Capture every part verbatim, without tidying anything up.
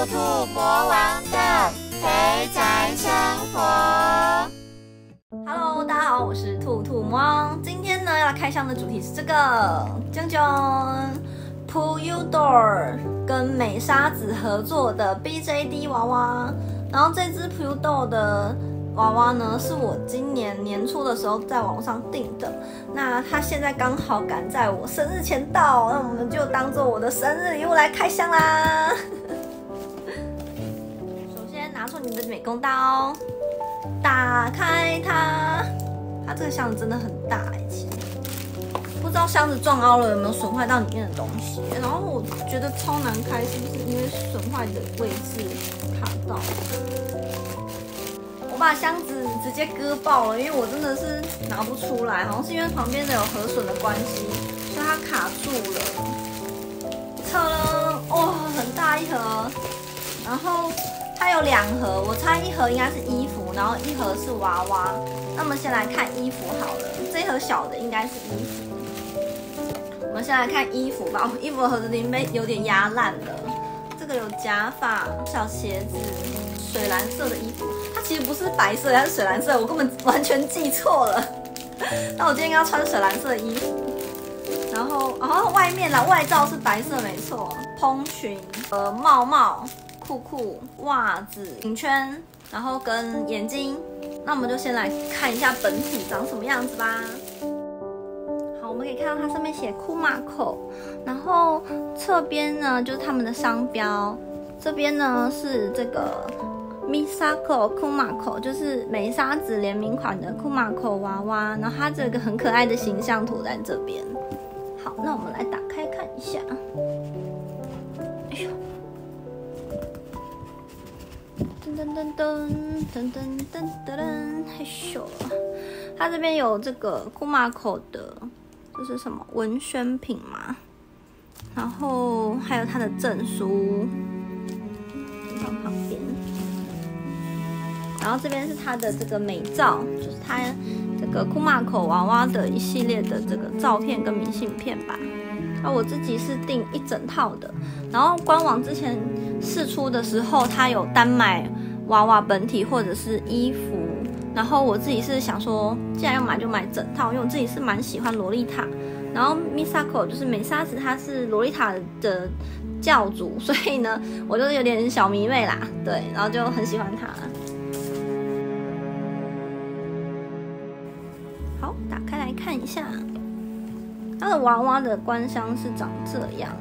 兔魔王的肥宅生活。 Hello， 大家好，我是兔兔魔王。今天呢，要开箱的主题是这个，锵锵 Pull You Door 跟美沙子合作的 B J D 娃娃。然后这只 Pull You Door 的娃娃呢，是我今年年初的时候在网上订的。那它现在刚好赶在我生日前到，那我们就当做我的生日礼物来开箱啦。首先拿出你的美工刀，打开它。它这个箱子真的很大哎，其实不知道箱子撞凹了有没有损坏到里面的东西。然后我觉得超难开，是不是因为损坏的位置卡到？我把箱子直接割爆了，因为我真的是拿不出来，好像是因为旁边的有核损的关系，所以它卡住了。扯了，哇，很大一盒，然后它有两盒，我猜一盒应该是衣服，然后一盒是娃娃。那么先来看衣服好了，这一盒小的应该是衣服。我们先来看衣服吧，衣服的盒子里面有点压烂了。这个有假发、小鞋子，水蓝色的衣服。它其实不是白色，它是水蓝色，我根本完全记错了。那我今天应该要穿水蓝色的衣服。然后，哦，外面啦，外罩是白色没错。蓬裙、呃，帽帽、裤裤、袜子、颈圈，然后跟眼睛。那我们就先来看一下本体长什么样子吧。好，我们可以看到它上面写 Kumako， 然后侧边呢就是他们的商标，这边呢是这个 Misako Kumako， 就是美沙子联名款的 Kumako 娃娃，然后它这个很可爱的形象图在这边。好，那我们来打开看一下。哎呦！噔噔噔噔噔噔噔噔噔，害羞了。它这边有这个 Kumako 的，这是什么文宣品嘛？然后还有它的证书放旁边。然后这边是它的这个美照，就是它这个 Kumako 娃娃的一系列的这个照片跟明信片吧。啊，我自己是订一整套的，然后官网之前释出的时候，它有单买娃娃本体或者是衣服，然后我自己是想说，既然要买就买整套，因为我自己是蛮喜欢洛丽塔，然后 Misako 就是美沙子，她是洛丽塔的教主，所以呢，我就是有点小迷妹啦，对，然后就很喜欢她。好，打开来看一下。它的娃娃的官箱是长这样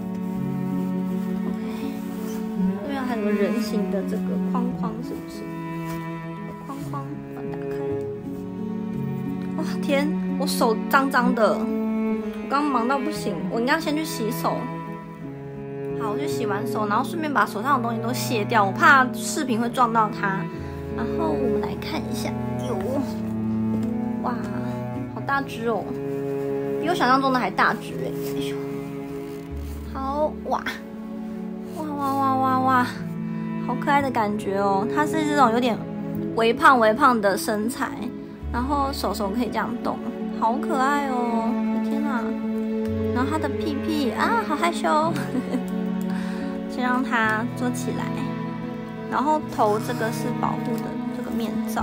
，OK， 这边还有个人形的这个框框，是不是？框框把它打开。哇天，我手脏脏的，我刚忙到不行，我应该先去洗手。好，我去洗完手，然后顺便把手上的东西都卸掉，我怕视频会撞到它。然后我们来看一下，哟，哇，好大只哦！比我想象中的还大只哎！哎呦，好哇哇哇哇哇哇，好可爱的感觉哦！它是这种有点微胖微胖的身材，然后手手可以这样动，好可爱哦！天哪！然后它的屁屁啊，好害羞，先让它坐起来，然后头这个是保护的这个面罩，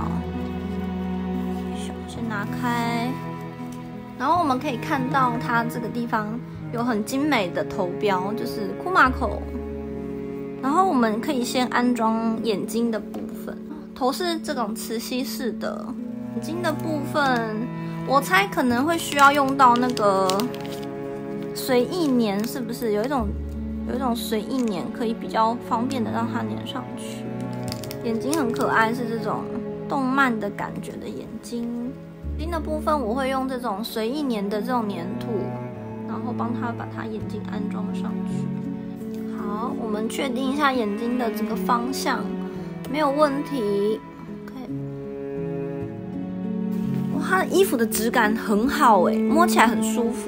先拿开。然后我们可以看到它这个地方有很精美的头标，就是 Kumako。然后我们可以先安装眼睛的部分，头是这种磁吸式的，眼睛的部分我猜可能会需要用到那个随意粘，是不是？有一种有一种随意粘可以比较方便的让它粘上去。眼睛很可爱，是这种动漫的感觉的眼睛。眼睛的部分我会用这种随意粘的这种粘土，然后帮它把它眼睛安装上去。好，我们确定一下眼睛的这个方向没有问题。OK， 哇，它的衣服的质感很好哎，摸起来很舒服。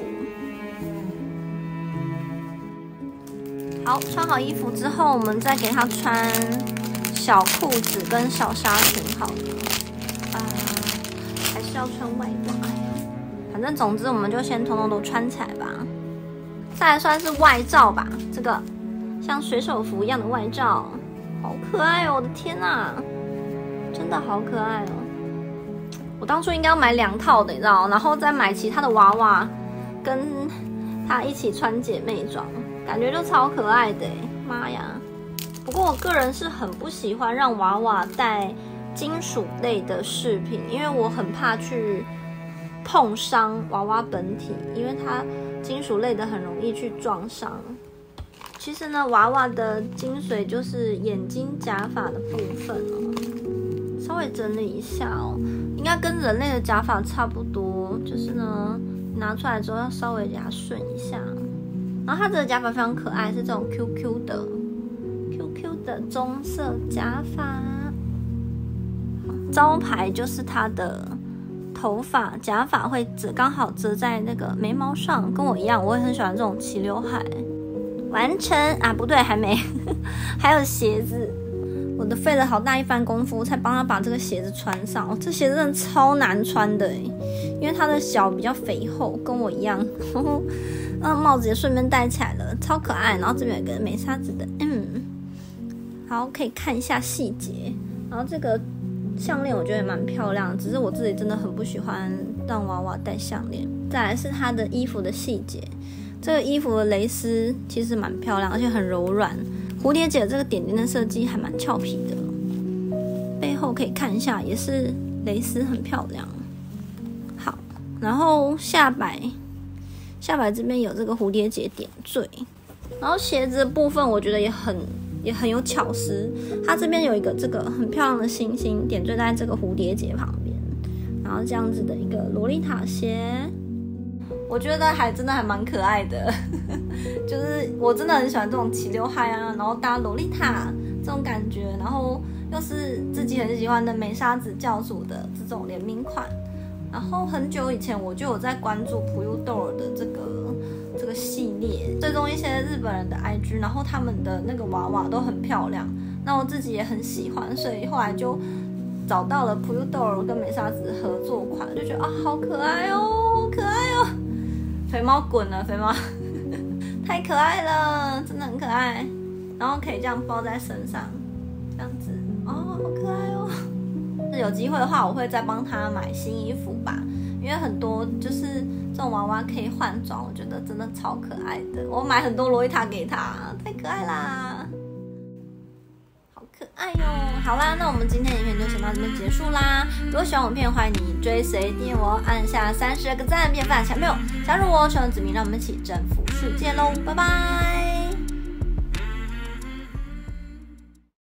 好，穿好衣服之后，我们再给它穿小裤子跟小纱裙好了。啊、呃。还是要穿外袜，反正总之我们就先通通都穿起来吧。再来算是外罩吧，这个像水手服一样的外罩，好可爱哦！我的天哪，真的好可爱哦！我当初应该要买两套的，你知道，然后再买其他的娃娃，跟它一起穿姐妹装，感觉就超可爱的，妈呀！不过我个人是很不喜欢让娃娃戴金属类的饰品，因为我很怕去碰伤娃娃本体，因为它金属类的很容易去撞伤。其实呢，娃娃的精髓就是眼睛假发的部分哦。稍微整理一下哦，应该跟人类的假发差不多，就是呢拿出来之后要稍微给它顺一下。然后它这个假发非常可爱，是这种 Q Q 的 Q Q 的棕色假发。招牌就是它的头发假发会遮，刚好遮在那个眉毛上，跟我一样，我也很喜欢这种齐刘海。完成啊，不对，还没，还有鞋子，我的费了好大一番功夫才帮他把这个鞋子穿上。哦，这鞋子真的超难穿的，因为他的脚比较肥厚，跟我一样。然后，那帽子也顺便戴起来了，超可爱。然后这边有个美沙子的，嗯，好，可以看一下细节。然后这个项链我觉得也蛮漂亮的，只是我自己真的很不喜欢让娃娃戴项链。再来是它的衣服的细节。这个衣服的蕾丝其实蛮漂亮，而且很柔软。蝴蝶结这个点点的设计还蛮俏皮的。背后可以看一下，也是蕾丝很漂亮。好，然后下摆，下摆这边有这个蝴蝶结点缀。然后鞋子的部分我觉得也很也很有巧思，它这边有一个这个很漂亮的星星点缀在这个蝴蝶结旁边，然后这样子的一个洛丽塔鞋。我觉得还真的还蛮可爱的，就是我真的很喜欢这种齐刘海啊，然后搭洛丽塔这种感觉，然后又是自己很喜欢的美沙子教主的这种联名款。然后很久以前我就有在关注 Puyudor 的这个这个系列，追踪一些日本人的 I G， 然后他们的那个娃娃都很漂亮，那我自己也很喜欢，所以后来就找到了 Puyudor 跟美沙子合作款，就觉得啊好可爱哦，好可爱哦。肥猫滚了，肥猫太可爱了，真的很可爱。然后可以这样包在身上，这样子哦，好可爱哦。有机会的话，我会再帮他买新衣服吧，因为很多就是这种娃娃可以换装，我觉得真的超可爱的。我买很多洛丽塔给他，太可爱啦，好可爱哟。好啦，那我们今天的影片就先到这边结束啦。如果喜欢我的片，欢迎你追随订阅我，按下三十个赞，变发小朋友加入我，成为子民，让我们一起征服世界喽！拜拜。